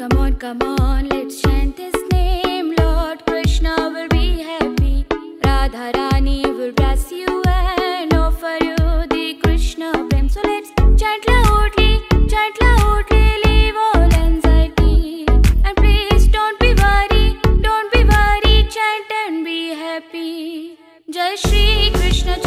come on, let's chant His name. Lord Krishna will be happy. Radha Rani will bless you and offer you the Krishna prem. So let's chant loudly, leave all anxiety. And please don't be worried, chant and be happy. Jai Shri Krishna